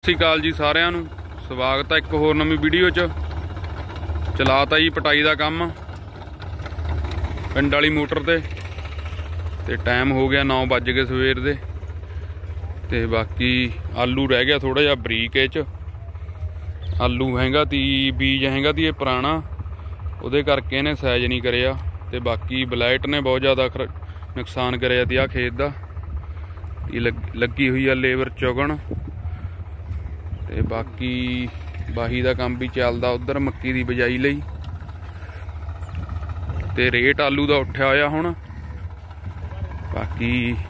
ਸਤਿ ਸ਼੍ਰੀ ਅਕਾਲ ਜੀ ਸਾਰਿਆਂ ਨੂੰ। ਸਵਾਗਤ ਹੈ ਇੱਕ ਹੋਰ ਨਵੀਂ ਵੀਡੀਓ 'ਚ। ਚਲਾਤਾ ਜੀ ਪਟਾਈ ਦਾ ਕੰਮ ਪਿੰਡ ਵਾਲੀ ਮੋਟਰ ਤੇ ਟਾਈਮ ਹੋ ਗਿਆ 9 ਵੱਜ ਗਏ ਸਵੇਰ ਦੇ। ਤੇ ਬਾਕੀ ਆਲੂ ਰਹਿ ਗਿਆ ਥੋੜਾ ਜਿਹਾ ਬਰੀਕ। ਇਹ 'ਚ ਆਲੂ ਹੈਗਾ ਤੀ, ਬੀਜ ਹੈਗਾ ਤੀ ਇਹ ਪੁਰਾਣਾ, ਉਹਦੇ ਕਰਕੇ ਇਹਨੇ ਸਾਈਜ਼ ਨਹੀਂ ਕਰਿਆ। ਤੇ ਬਾਕੀ ਬਲੈਟ ਨੇ ਬਹੁਤ ਜ਼ਿਆਦਾ ਨੁਕਸਾਨ ਕਰਿਆ ਤੀ। ਆਹ ਖੇਤ ਦਾ ਲੱਗੀ ਹੋਈ ਆ ਲੇਬਰ ਚੁਗਣ। ਤੇ बाकी बाही का काम भी चलता उधर मक्की की बिजाई लई। ते रेट आलू का उठा होया हुण। बाकी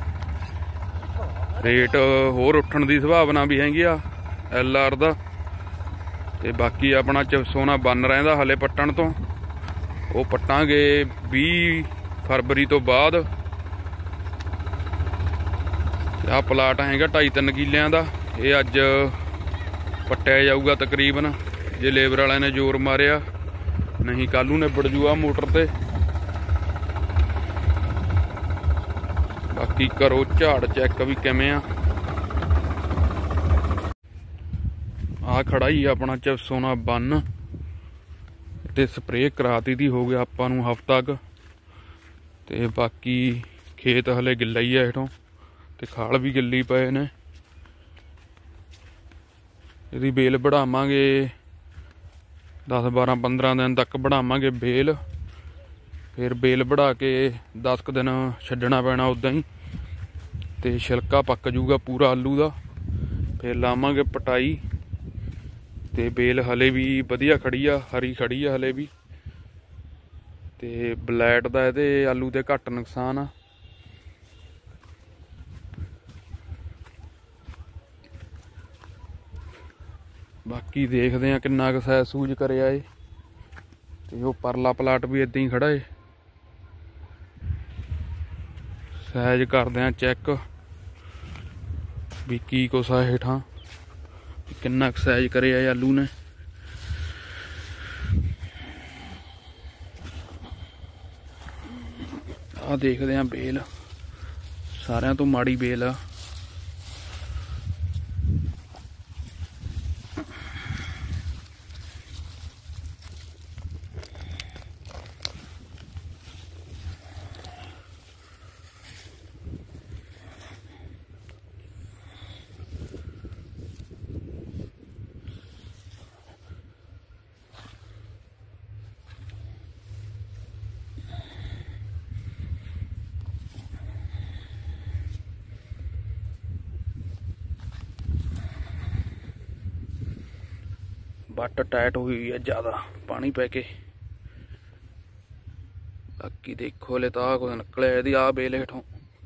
रेट होर उठण की संभावना भी हैगी आ LR दा। ते बाकी अपना चिपसोना बन रहिंदा हले पट्टण तो, वो पट्टांगे 20 फरवरी तो बाद। आ प्लाट हैगा 2.5-3 किलियां दा। ये अज पट्टिया जाऊगा तकरीबन, जे लेबर वाले ने जोर मारिया, नहीं कल नूं निबड़ जूगा मोटर ते। बाकी करो झाड़ चैक भी किवें आ खड़ा ही अपना चिपसोना बन ते स्प्रे कराती थी। हो गया आपां नूं हफ्ता क। ते बाकी खेत हले गिल्ला ही है हेठों, ते खाल भी गिल्ली पए ने। ਇਹਦੀ बेल बढ़ावांगे 10-12-15 दिन तक बढ़ावांगे बेल। फिर बेल बढ़ा के 10 दिन छड्डना पैना उदां ही, ते छिलका पक जूगा पूरा आलू का। फिर लावांगे पटाई। ते बेल हले भी वधिया खड़ी आ, हरी खड़ी आ हले भी। ते बलैट दा इहदे आलू ते घट नुकसान आ। बाकी देखते हैं किन्ना क सैज सूज करिया है। ते वो परला प्लाट भी इदां ही खड़ा है। सैज करदे हैं चैक भी की कुछ है हेठां, किन्ना क सैज करिया है आलू ने। आ देखते हैं बेल, सारियां तो माड़ी बेल आ। बट टाइट हुई है ज़्यादा पानी पै के। बाकी देखो हले तो आ कुछ निकले यदि आ बेल हेठों।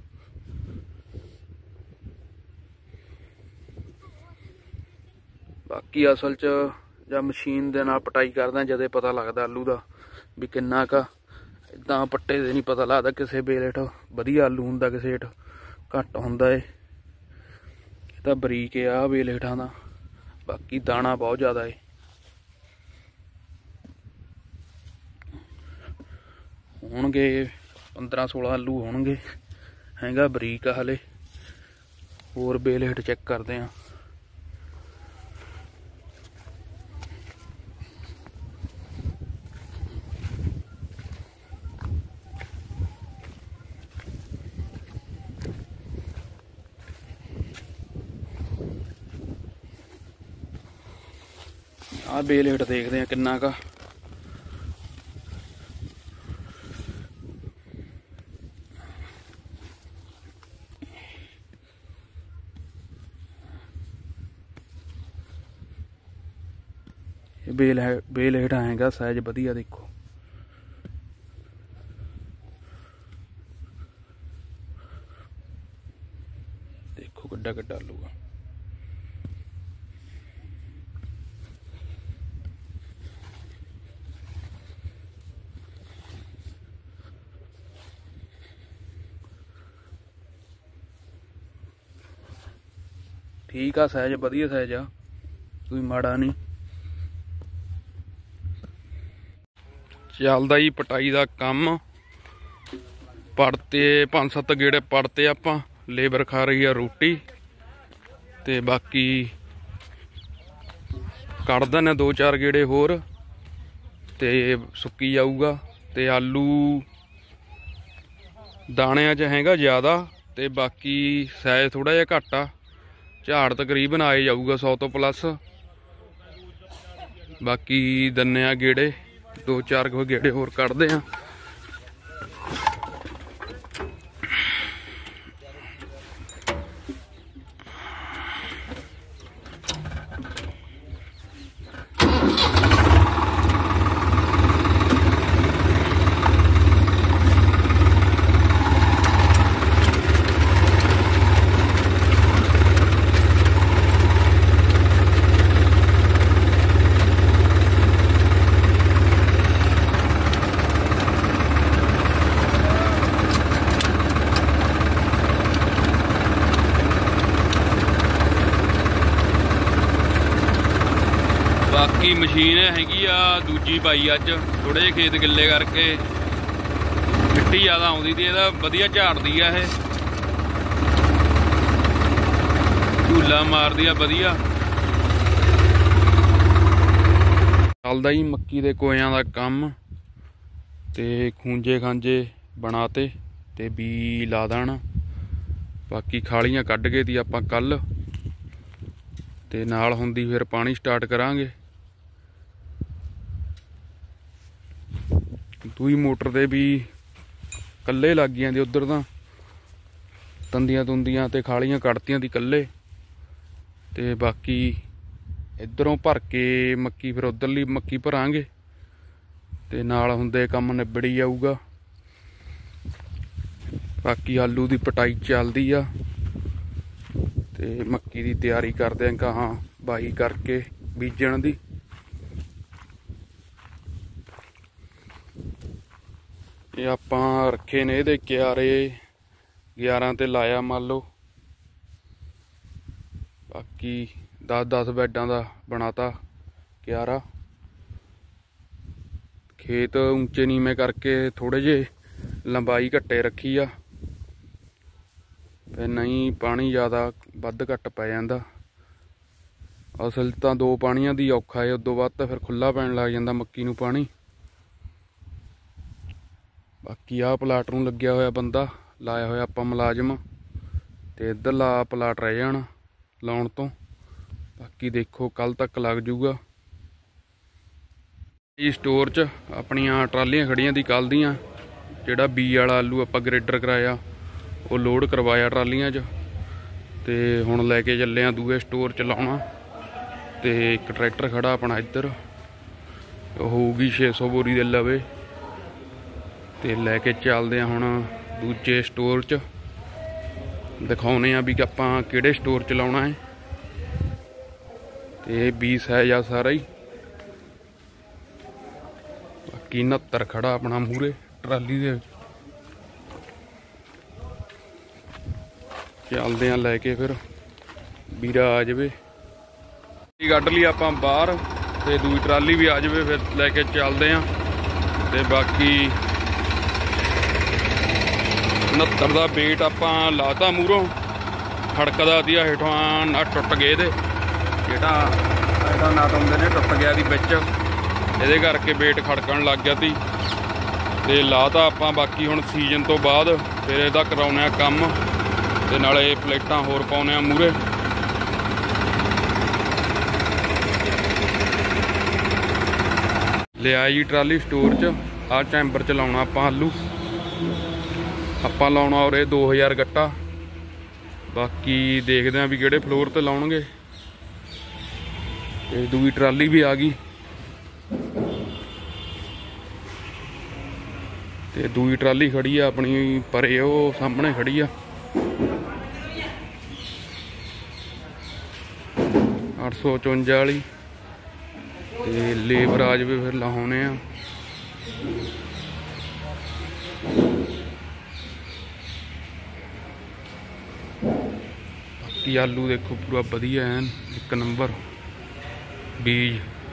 बाकी असल च जब मशीन दे नाल पटाई करदा जदे पता लगदा आलू दा भी किन्ना का। इदां पट्टे दे नहीं पता लगदा। किसे बेल हेठ वधिया आलू हुंदा, किसे हेठ घट हुंदा है। तां बरीक है आ बेल हेठां दा। बाकी दाना बहुत ज़्यादा है। होणगे 15-16 आलू होणगे। हैगा बरीक आ हले। होर बेल हेठ चैक करते हैं। आ बेल हेठ देखते हैं किन्ना का। बेल है, बेल हेठा हैगा साइज वधिया। देखो देखो गड्ढा गड्ढा आलू का। ठीक आ साइज वधिया साइज आ, कोई माड़ा नहीं। चलदा जी पटाई का काम। पड़ते 5-7 गेड़े पड़ते आपां। लेबर खा रही है रोटी। ते बाकी ਕੱਢ ਦਿੰਦੇ 2-4 ਗੇੜੇ ਹੋਰ ਤੇ ਸੁੱਕੀ ਜਾਊਗਾ। ਤੇ ਆਲੂ ਦਾਣਿਆਂ 'ਚ ਹੈਗਾ ਜ਼ਿਆਦਾ ਤੇ ਬਾਕੀ ਸਾਈਜ਼ ਥੋੜਾ ਜਿਹਾ ਘੱਟ ਆ। ਝਾੜ ਤਕਰੀਬਨ ਆਏ ਜਾਊਗਾ 100 ਤੋਂ ਪਲੱਸ। ਬਾਕੀ ਦੰਨੇ ਆ ਗੇੜੇ 2-4 ਗੇੜੇ ਹੋਰ ਕੱਢਦੇ ਆ। बाकी मशीन हैगी आ दूजी पाई अज थोड़े जे खेत गिले करके मिट्टी ज़्यादा आउंदी ती इहदा वधिया झाड़दी आ। ये झूला मारदी आ वधिया। चलदा ही मक्की दे कोयिਆਂ दा काम ते खूंजे खांजे बनाते ते बी ला देना। बाकी खालियां कढ के ती आपां कल ते नाल हुंदी फिर पानी स्टार्ट करांगे। दूई मोटर ते भी कल्ले लग गई दी उधर तां तंदियां तुंदियां ते खालियां कड़तियां दी कल्ले ते बाकी इधरों भर के मक्की फिर उधरली मक्की भरांगे ते नाल हुंदे काम निबड़ी जाऊगा। बाकी आलू दी पटाई चलदी आ ते मक्की दी तैयारी करदे आ कहाँ बाही करके बीजण दी। ये आपां रखे ने इहदे क्यारे 11 ते लाया मान लो। बाकी 10-10 बैडां दा बनाता क्यारा। खेत ऊंचे नीवें करके थोड़े जे लंबाई घट्टे रखी आ फिर नहीं पानी ज़्यादा वध घट पै जांदा। असल तां 2 पानियां दी औखा है, उदों बाद फिर खुला पैन लग जांदा मक्की नूं पानी। बाकी आ प्लाट नूं लग्या होया बंदा लाया होया आपां मुलाजम ते इधरला प्लाट रह जाना लाउण तो। बाकी देखो कल तक लग जूगा। स्टोर च अपनियां ट्रालियां खड़ियां दी कल दियां जिहड़ा बी वाला आलू आपां ग्रेडर कराया वो लोड करवाया ट्रालियां च ते हुण लैके चले आ दूए स्टोर च लाउणा। ते एक ट्रैक्टर खड़ा अपना इधर होऊगी 600 बोरी दे लवे ते लैके चलदे हुण दूजे स्टोर च दिखाउने आ भी आपां किहड़े स्टोर च लाउणा है। ते 20 है या सारा ही। बाकी 69 खड़ा अपना मूहरे ट्राली दे। चलदे आ लैके फिर बीरा आ जावे। कढ ली आपां बाहर ते दूई ट्राली भी आ जावे फिर लैके चलदे आ। ते बाकी 69 का वेट आपां लाता मूहरों खड़कदा सी हेठों नट टुट गए दे जेड़ा नट आउंदे ने टुट गया दी विच इहदे करके वेट खड़कण लग गया सी ते लाता आपां। बाकी हुण सीजन तो बाद फिर इहदा कराउने आ काम ते नाले प्लेटां होर पाउने आ मूहरे। लिया जी ट्राली स्टोर च आ चैंबर च लाउणा आपां आलू आपां लाउणा और 2000 गट्टा। बाकी देखदे भी किहड़े फ्लोर ते लाउणगे। ते दूई ट्राली भी आ गई ते दूई ट्राली खड़ी आ अपनी परे वो सामने खड़ी आ 854 वाली। ते लेबर आ जाए फिर लाने आ। बाकी आलू देखो पूरा वधिया है 1 नंबर बीज।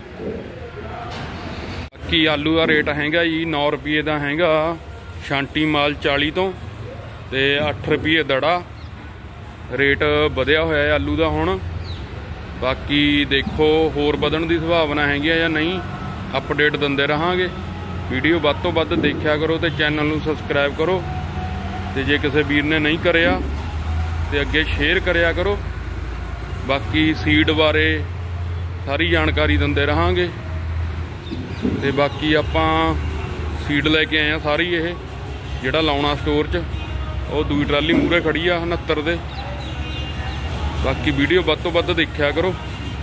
बाकी आलू का रेट हैगा जी 9 रुपये का हैगा छांटी माल 40 तो ते 8 रुपये दड़ा रेट वधिया होया आलू का हुण। बाकी देखो होर बधण की संभावना हैगी या नहीं, अपडेट दिंदे रहांगे। वीडियो वध तो वध देखा करो तो चैनल नूं सबसक्राइब करो, तो जे किसी वीर ने नहीं करिया तो अगे शेयर करिया करो। बाकी सीड बारे सारी जानकारी दिंदे रहांगे। तो बाकी आपां सीड लैके आए हैं सारी, ये जिहड़ा लाउणा स्टोर च वो दूई ट्राली मूहरे खड़ी आ 69 दे। बाकी वीडियो वध तो वध देखा करो।